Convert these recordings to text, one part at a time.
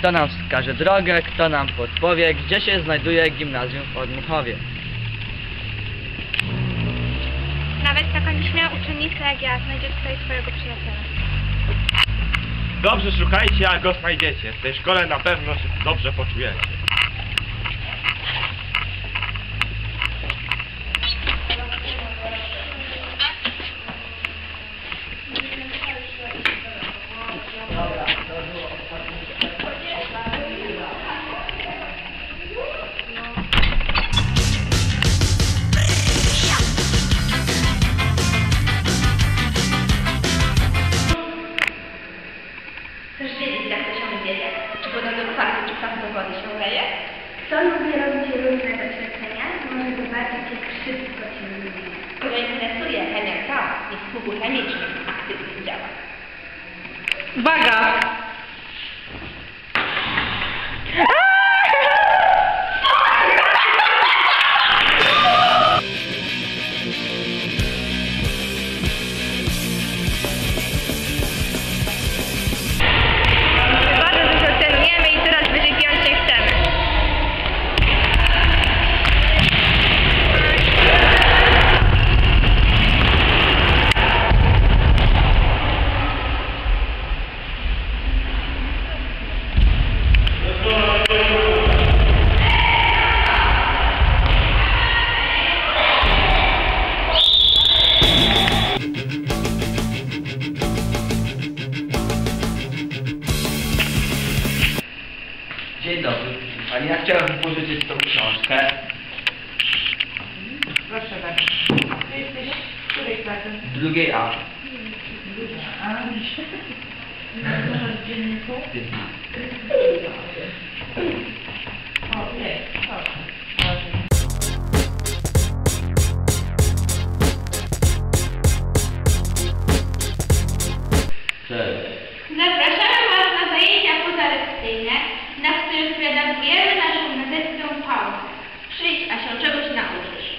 kto nam wskaże drogę, kto nam podpowie, gdzie się znajduje gimnazjum w Odmuchowie. Nawet taka nieśmiała uczennica jak ja znajdzie tutaj swojego przyjaciela. Dobrze szukajcie, a go znajdziecie. W tej szkole na pewno się dobrze poczujecie. Chcesz wiedzieć, jak to się dzieje? Czy woda do kwasu, czy kwas do wody się leje? Kto lubi robić różne doświadczenia, może zobaczyć, jak szybko się zmienia. Kogo interesuje chemia ciała i wpływu chemicznych aktywnych działa. Uwaga! Bardzo dużo cenujemy i coraz wyżej piąć się chcemy. Dzień dobry, pani. Ja chciałem pożyczyć tą książkę. Proszę bardzo. Ty jesteś w której klasy? Drugiej A. A, w dzienniku? O, jest, proszę. Cześć. Zapraszamy Was na zajęcia pozalekcyjne, na których redagujemy naszą gazetkę Pauzę. Przyjdź, a się czegoś nauczysz.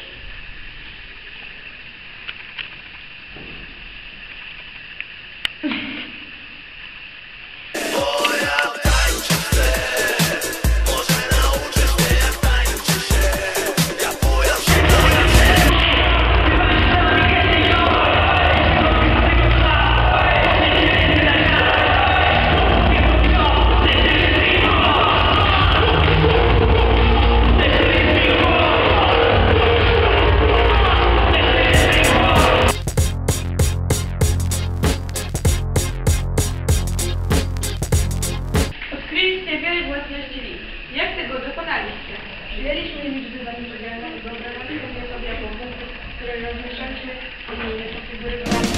Odkryliście wiele własności liczb. Jak tego dokonaliście? Przyjęliśmy liczby zapowiedziane i wyobrażaliśmy je sobie jako punkty, które rozmieszaliśmy i niekonfigurowaliśmy.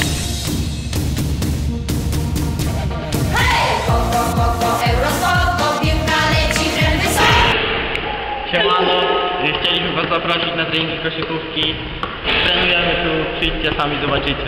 Siemano, chcieliśmy Was zaprosić na treningi koszykówki. Trenujemy tu, przyjdźcie, sami zobaczycie.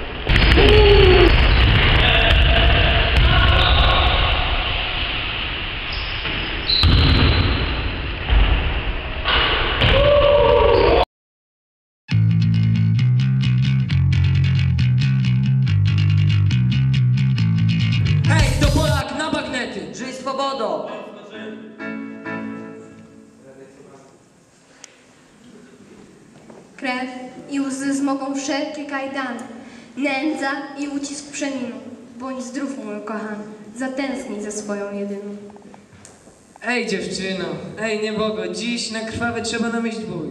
Hej, to Polak na bagnety! Żyj swobodą! Krew i łzy zmogą wszelkie kajdany, nędza i ucisk przeminą. Bądź zdrów, mój kochany, zatęsknij za swoją jedyną. Ej dziewczyno, ej niebogo, dziś na krwawy trzeba namieść bój.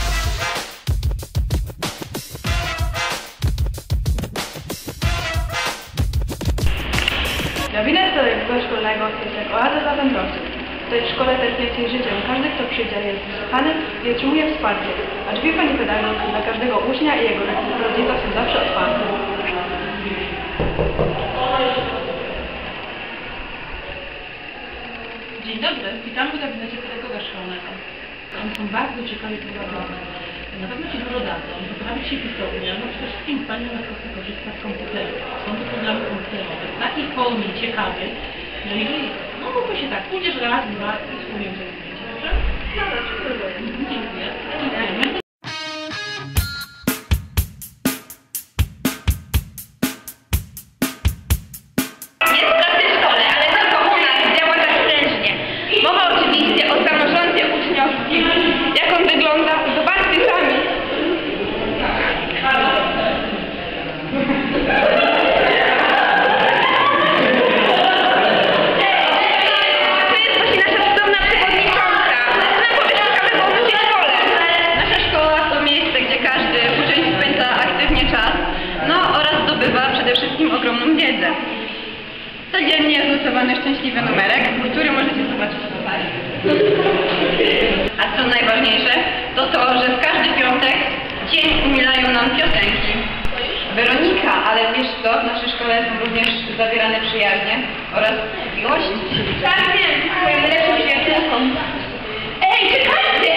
Gabinet Województwa Szkolnego jest jak oaza dla wędrowców. W tej szkole tęsknię się życiem. Każdy, kto przyjdzie, jest wysłuchany i otrzymuje wsparcie. A drzwi pani pedagog dla każdego ucznia i jego rodzica są zawsze otwarte. Dzień dobry, witamy w gabinecie pedagoga szkolnego. Oni są bardzo ciekawi prowadzone. Na pewno Ci dużo dadzą, poprawić się pisownię, no przede wszystkim Pani na prostu korzysta z komputerów. Są to programy komputerowe, w takiej formie ciekawej, że jeżeli, no mówi się tak, pójdziesz raz, dwa i spróbujemy sobie zdjęcie, dobrze? Dobra, dziękuję. Dziękujemy. Jest w każdej szkole, ale tylko u nas działa tak prężnie. Nasza szkoła to miejsce, gdzie każdy uczeń spędza aktywnie czas, no oraz zdobywa przede wszystkim ogromną wiedzę. Codziennie jest losowany szczęśliwy numerek, który możecie zobaczyć tutaj. A co najważniejsze, to to, że w każdy piątek dzień umilają nam piosenki. Weronika, ale wiesz co, w naszej szkole są również zawierane przyjaźnie oraz miłość. Tak, wiem, moją najlepszą przyjaciółką. Ej, czekajcie!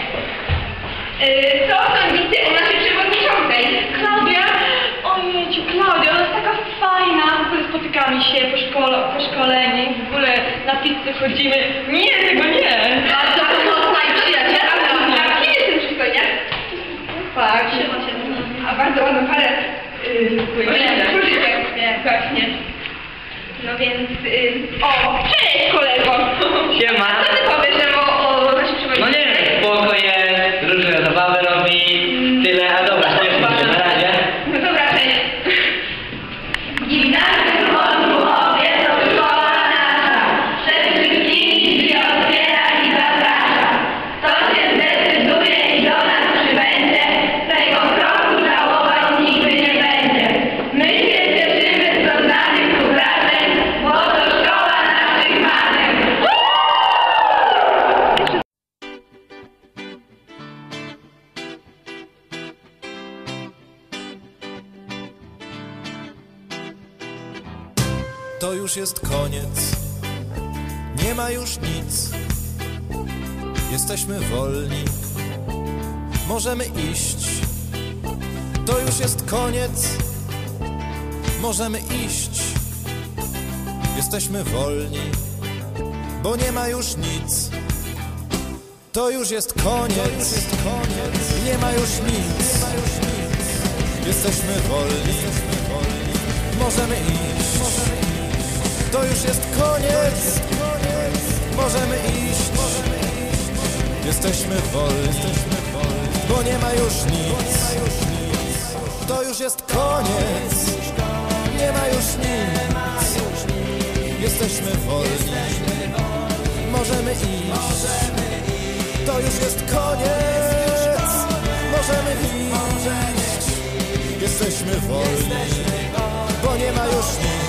Co sądzicie o naszej przewodniczącej? Klaudia? Ojejciu, Klaudia, ona jest taka fajna. W ogóle spotykamy się po szkoleniu, w ogóle na pizzę chodzimy. Nie, tego nie! Bardzo pomocna i przyjacielka. A kim jest ten przystojniak? Tak, A bardzo ładną parę. Właśnie. No więc... O, cześć kolego! Siema. A co ty powiesz o naszym No przewodniczącej? nie wiem, spoko jest, różne zabawy robi, tyle, a dobra, śmiesznie się, na razie. No dobra, cześć. Gimnazjum Odruchowie to szkoła nasza. Przed wszystkimi drzwi otwiera i zaprasza. Kto się zdecyduje i do nas przybędzie, tego kroku żałować nigdy nie będzie. My się cieszymy z doznanych tu wrażeń, bo to szkoła naszych marzeń. To już jest koniec, nie ma już nic. Jesteśmy wolni, możemy iść. To już jest koniec, możemy iść. Jesteśmy wolni, bo nie ma już nic. To już jest koniec, nie ma już nic. Jesteśmy wolni, możemy iść. To już jest koniec, możemy iść. Jesteśmy wolni, bo nie ma już nic. To już jest koniec, nie ma już nic. Jesteśmy wolni, możemy iść. To już jest koniec, możemy iść. Jesteśmy wolni, bo nie ma już nic.